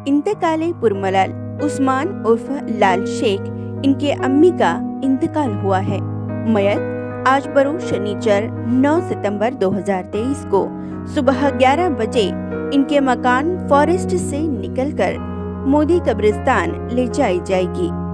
इंतकाले पुरमलाल उस्मान उर्फ लाल शेख, इनके अम्मी का इंतकाल हुआ है। मयत आज बरोज शनिचर 9 सितंबर 2023 को सुबह 11 बजे इनके मकान फॉरेस्ट से निकलकर मोदी कब्रिस्तान ले जाई जाएगी।